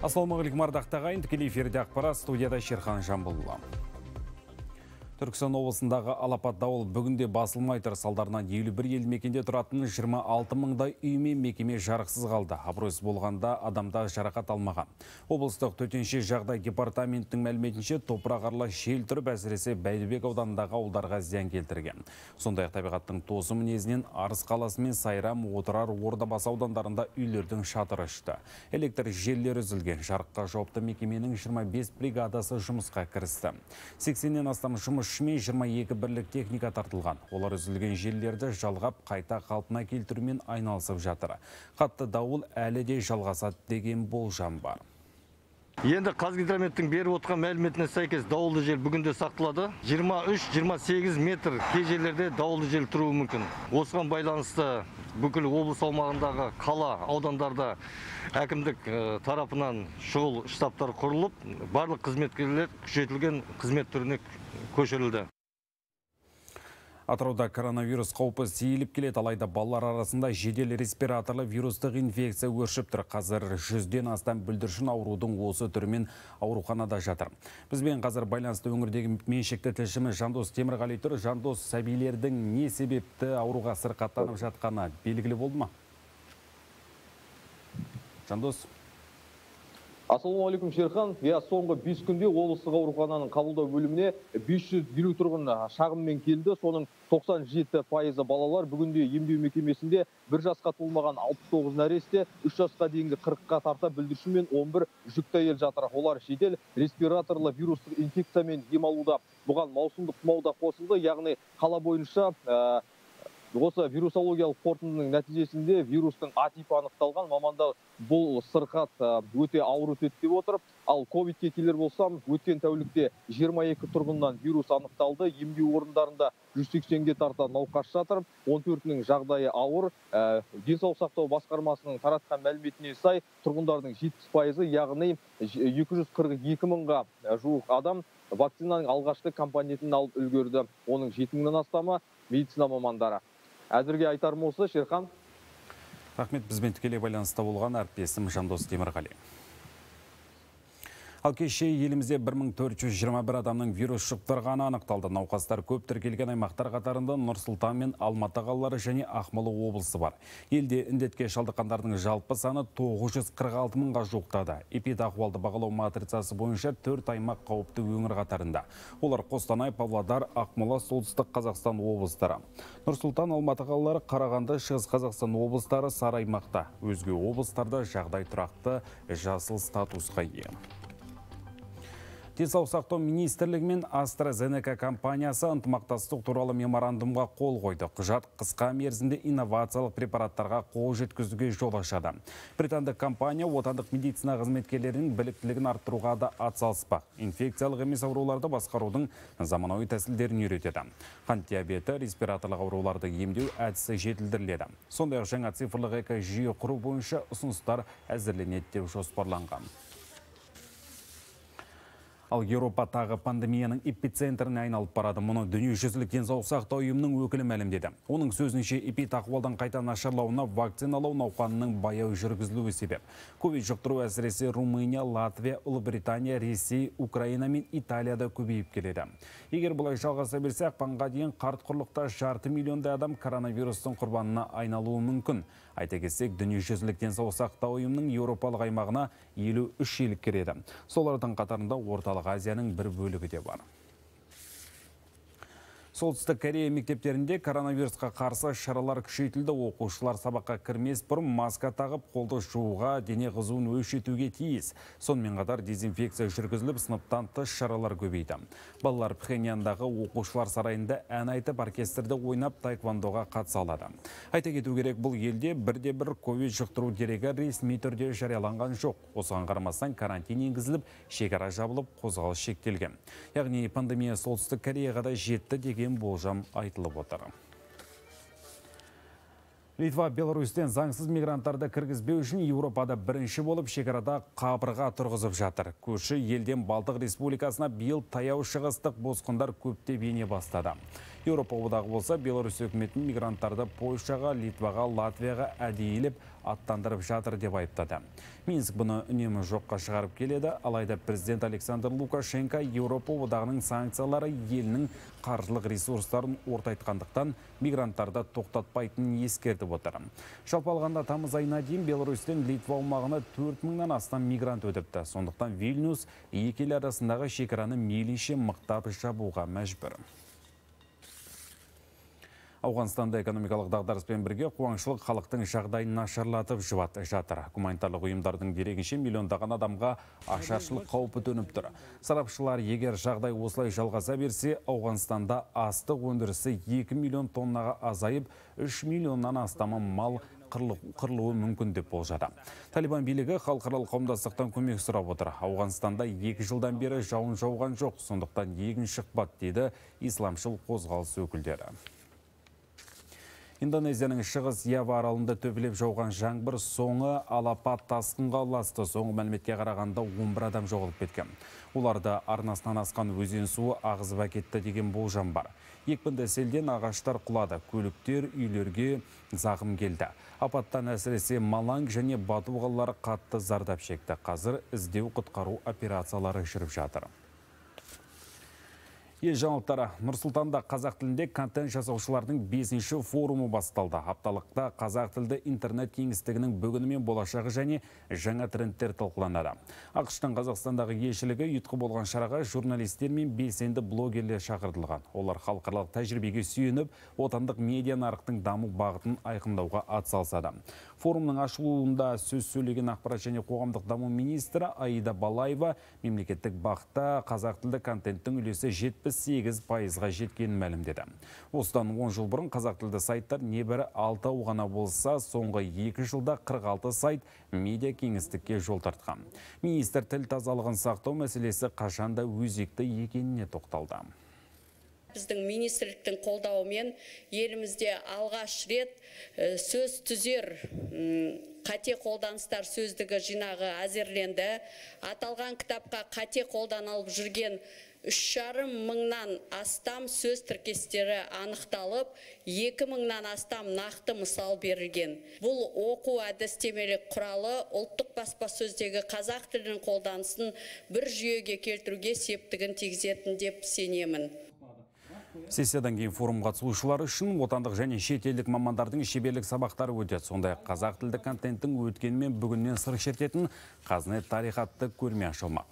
Ассалаумағалейкум ардақты ағайын, тікелей эфирде ақпарат, студияда Шерхан Жамбылұлы. Түркістан облысындағы алапат дауыл бүгінде басылмай тұр. Салдарынан 51 елді мекенде тұратын 26 мыңдай үй мен мекеме жарықсыз қалды. Абыройсыз болғанда адамдар жарақат алмаған. Облыстық төтенше жағдай департаментінің мәліметінше топырақ аралас жел тұрып, әсіресе Бәйдібек ауданындағы ауылдарға зиян келтірген. Сондай-ақ табиғаттың тосы мінезінен Арыс қаласы мен Сайрам, Отырар, Ордабасы аудандарында үйлердің шатыры ұшты. Электр желілері үзілген. Жарыққа жауапты мекеменің 25 бригадасы жұмысқа кірісті. 80-нен астам жұмысшымен 22 бірлік техника тартылған. Олар үзілген желілерді жалғап, қайта қалпына келтірумен айналысып жатыр. Қатты дауыл әлі де жалғасады деген болжам бар. Енді Қазгидрометтің беріп отқан мәліметіне сәйкес дауылды жел бүгінде сақталады. 23-28 метр кей жерлерде дауылды жел тұруы мүмкін. Осыған байланысты бүкіл облыс аумағындағы қала, аудандарда әкімдік тарапынан шұғыл штабтар құрылып, барлық қызметкерлер күшейтілген қызмет түріне көшірілді. Атырауда коронавирус қаупі сейіліп келеді, алайда балалар арасында жедел респираторлы вирустық инфекция өршіп тұр. Қазір 100-ден астам бүлдіршін аурудың осы түрімен ауруханада жатыр. Бізбен қазір байланысты өңірдегі меншікті тілшіміз Жандос Темірғали тұр. Жандос, сәбилердің не себепті ауруға сырқаттанып жатқаны белгілі болды ма? Жандос. Ассалаумағалейкум, Шерхан. Соңғы 5 күнде облыстық аурухананың қабылдау бөліміне 550 тұрғын шағыммен келді. Соның 97% балалар. Бүгінде емдеу мекемесінде 1 жасқа толмаған 69 нәресте, 3 жасқа дейінгі 40-қа тарта бүлдіршін мен 11 жүкті әйел жатыр. Олар жедел респираторлы вирустық инфекциямен ем алуда. Бұған маусымдық тұмауда қосылды, яғни қала бойынша осы вирусологиялық қорытындының нәтижесінде вирустың А типі анықталған. Мамандар бұл сырқат өте ауыр өтеді деп отырып, ал ковидке келер болсам, өткен тәулікте 22 тұрғыннан вирус анықталды. Емдеу орындарында 180-ге тарта науқас жатыр. 14-нің жағдайы ауыр. Денсаулық сақтау басқармасының таратқан мәліметіне сай, тұрғындардың 70%, яғни 242 мыңға жуық адам вакцинаның алғашқы компонентін алып үлгерді. Оның 7 мыңнан астамы медицина мамандары. Әзірге айтарым осы, Шерхан. Рахмет, бізбен тікелей байланыста болған әріптесім Жандос Темірғали. Ал кеше елімізде 1421 адамның вирус жұқтырғаны анықталды. Науқастар көп тіркелген аймақтар қатарында Нұр-Сұлтан мен Алматы қалалары және Ақмола облысы бар. Елде індетке шалдыққандардың жалпы саны 946 мыңға жуықтады. Эпидахуалды бағалау матрицасы бойынша 4 аймақ қауіпті өңір қатарында. Олар Қостанай, Павлодар, Ақмола, Солтүстік Қазақстан облыстары. Нұр-Сұлтан, Алматы қалалары, Қарағанды, Шығыс Қазақстан облыстары сары аймақта. Өзге облыстарда жағдай тұрақты, жасыл статусқа ие. Денсаулық сақтау министрлігі мен AstraZeneca компаниясы ынтымақтастық туралы меморандумға қол қойды. Құжат қысқа мерзімде инновациялық препараттарға қол жеткізуге жол ашады. Британдық компания отандық медицина қызметкерлерінің біліктілігін арттыруға да атсалыспақ. Инфекциялық емес ауруларды басқарудың заманауи тәсілдерін үйретеді. Қант диабеті, респираторлық ауруларды емдеу әдісі жетілдіріледі. Сондай-ақ жаңа цифрлық экожүйе құру бойынша ұсыныстар әзірленеді деп жоспарланған. Ал Еуропа тағы пандемияның эпицентріне айналып барады. Мұны дүниежүзілік денсаулық сақтау ұйымының өкілі мәлімдеді. Оның сөзінше эпидахуалдан қайта нашарлауына вакциналау науқанының баяу жүргізілуі себеп. Ковид жұқтыру әсіресе Румыния, Латвия, Ұлыбритания, Ресей, Украина мен Италияда көбейіп келеді. Егер бұлай жалғаса берсе, ақпанға дейін қарт құрлықта 500 миллиондай адам коронавирустың құрбанына айналуы мүмкін. Айта кетсек, дүниежүзілік денсаулық сақтау ұйымының Еуропалық аймағына 53 ел кіреді. Солардың қатарында Орталық Азияның бір бөлігі де бар. Солтүстік Корея мектептерінде коронавирусқа қарсы шаралар күшейтілді. Оқушылар сабаққа кірмес бұрын маска тағып, қолды жууға, дене қызуын өлшетуге тиіс. Сонымен қатар дезинфекция жүргізіліп, сыныптан тыс шаралар көбейді. Балалар Пхеньяндағы оқушылар сарайында ән айтып, оркестрде ойнап, таэквондоға қатыса алады. Айта кету керек, бұл елде бірде-бір ковид жұқтыру дерегі ресми түрде жарияланған жоқ. Осыған қарамастан карантин енгізіліп, шекара жабылып, қозғалыс шектелген. Яғни пандемия Солтүстік Кореяға да жетті деген болжам айтылып отыр. Литва Беларусьтен заңсыз мигранттарды кіргізбеу үшін Еуропада бірінші болып шекарада қабырға тұрғызып жатыр. Көрші елден Балтық Республикасына биыл таяу шығыстық босқындар көптеп ене бастады. Еуропа одағы болса, Беларусь өкіметін мигранттарды Польшаға, Литваға, Латвияға әдейілеп аттандырып жатыр деп айыптады. Минск бұны үнемі жоққа шығарып келеді, алайда президент Александр Лукашенко Еуропа одағының санкциялары елінің қаржылық ресурстарын ортайтқандықтан мигранттарды тоқтатпайтынын ескертіп отыр. Жалпы алғанда тамыз айына дейін Беларусьтен Литва аумағына 4000-нан астам мигрант өтіпті. Сондықтан Вильнюс екі ел арасындағы шекараны мейлінше мықтап жабуға мәжбүр. Ауғанстанда экономикалық дағдарыспен бірге қуаңшылық халықтың жағдайын нашарлатып жатыр. Гуманитарлық ұйымдардың дерегінше миллиондаған адамға ашаршылық қаупі төніп тұр. Сарапшылар, егер жағдай осылай жалғаса берсе, Ауғанстанда астық өндірісі 2 миллион тоннаға азайып, 3 миллионнан астамы мал қырылуы мүмкін деп болжады. Талибан билігі халықаралық қауымдастықтан көмек сұрап отыр. Ауғанстанда 2 жылдан бері жауын жауған жоқ, сондықтан егін шықпады дейді исламшыл қозғалыс өкілдері. Индонезияның шығыс Ява аралында төпелеп жауған жаңбыр соңы алапат тасқынға ұласты. Соңғы мәліметке қарағанда 11 адам жоғалып кеткен. Оларды арнасынан асқан өзен суы ағызып әкетті деген болжам бар. Екпінді селден ағаштар құлады, көліктер, үйлерге зақым келді. Апаттан әсіресе Маланг және Бату қалалары қатты зардап шекті. Қазір іздеу құтқару операциялары жүріп жатыр. Ел жаңалықтары. Нұр-Сұлтанда қазақ тілінде контент жасаушылардың 5-ші форумы басталды. Апталықта қазақ тілді интернет кеңістігінің бүгіні мен болашағы және жаңа трендтер талқыланады. ақш-тың Қазақстандағы елшілігі ұйытқы болған шараға журналистер мен белсенді блогерлер шақыртылған. Олар халықаралық тәжірибеге сүйеніп, отандық медиа нарықтың даму бағытын айқындауға атсалысады. Форумның ашылуында сөз сөйлеген ақпарат және қоғамдық даму министрі Аида Балаева мемлекеттік бақта қазақ тілді контенттің үлесі 78%-ға жеткенін мәлімдеді. Осыдан 10 жыл бұрын қазақ тілді сайттар небәрі 6 ғана болса, соңғы 2 жылда 46 сайт медиа кеңістікке жол тартқан. Министр тіл тазалығын сақтау мәселесі қашанда өзекті екеніне тоқталды. Біздің министрліктің қолдауымен елімізде алғаш рет сөз түзер қате қолданыстар сөздігі жинағы әзірленді. Аталған кітапқа қате қолданылып жүрген 3,5 мыңнан астам сөз тіркестері анықталып, 2 мыңнан астам нақты мысал берілген. Бұл оқу әдістемелік құралы ұлттық баспасөздегі қазақ тілінің қолданысын бір жүйеге келтіруге септігін тигізетін деп сенемін. Сессиядан кейін форум қатысушылары үшін отандық және шетелдік мамандардың шеберлік сабақтары өтеді. Сондай қазақ тілді контенттің өткені мен бүгіннен сыр шертетін қазнет тарих атты көрме ашылмақ.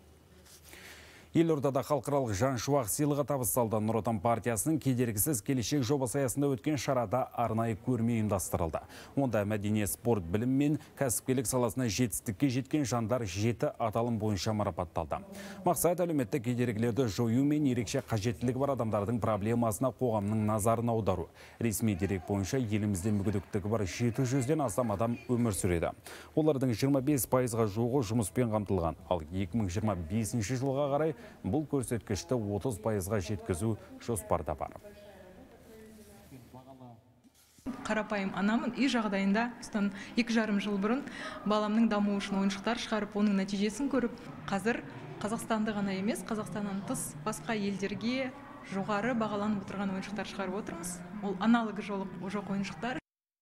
Елордада халықаралық Жаншуақ сыйлығы табысталды. Нұр Отан партиясының кедергісіз келешек жобасы аясында өткен шарада арнайы көрме ұйымдастырылды. Онда мәдениет, спорт, білім мен кәсіпкерлік саласына жетістікке жеткен жандар 7 аталым бойынша марапатталды. Мақсат әлеуметтік кедергілерді жою мен ерекше қажеттілігі бар адамдардың проблемасына қоғамның назарын аудару. Ресми дерек бойынша елімізде мүгедектігі бар 700-ден астам адам өмір сүреді. Олардың 25%-ға жуығы жұмыспен қамтылған. Ал 2025 жылға қарай бұл көрсеткішті 30%-ға жеткізу жоспарда бар. Қарапайым анамын, үй жағдайында 2,5 жыл бұрын баламның дамуы үшін ойыншықтар шығарып, оның нәтижесін көріп, қазір Қазақстанды ғана емес, Қазақстаннан тыс басқа елдерге жоғары бағаланып отырған ойыншықтар шығарып отырмыз. Ол аналогы жоқ ойыншықтар.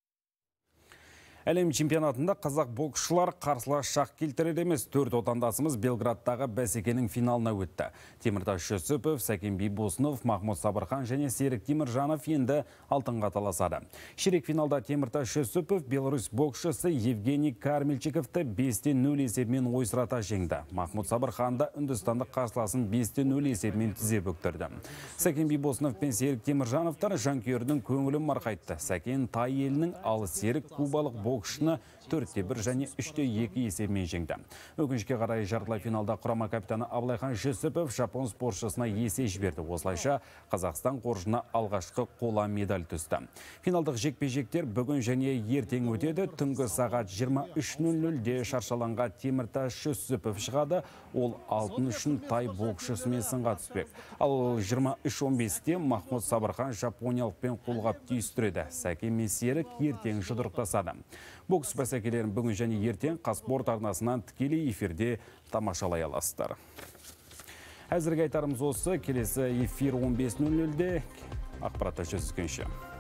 Әлем чемпионатында қазақ боксшылар қарсылас шақ келтірер емес. 4 отандасымыз Белградтағы бәсекенің финалына өтті. Теміртас Жүсіпов, Сәкен Бибосынов, Махмұд Сабырхан және Серік Теміржанов енді алтынға таласады. Ширек финалда Теміртас Жүсіпов Беларусь боксшысы Евгений Кармельчиковты 5-0 есебімен ойсырата жеңді. Махмұд Сабырханды үндістандық қарсыласын 5-0 есебімен тізе бүктірді. Сәкен Бибосынов пен Серік Теміржановтар жанкүйердің көңілін марқайтты. Сәкен тай елінің, ал Серік кубалық боксшыны 4-1 және 3-2 есебімен жеңді. Өкінішке қарай жартылай финалда құрама капитаны Абылайхан Жүсіпов жапон спортшысына есе жіберді. Осылайша Қазақстан қоржына алғашқы қола медаль түсті. Финалдық жекпе-жектер бүгін және ертең өтеді. Түнгі сағат 23:00-де шаршаланға Теміртас Жүсіпов шығады. Ол алтын үшін тай боксшысымен сынға түспек. Ал 23:15-де Махмұд Сабырхан жапониялықпен қолғап түйістіреді. Сәкен мен Серік ертең жұдырықтасады. Бокс бәсекелерін бүгін және ертең Қазспорт арнасынан тікелей эфирде тамашалай аласыздар. Әзірге айтарымыз осы. Келесі эфир 15:00-де. Ақпаратта жүзгенше.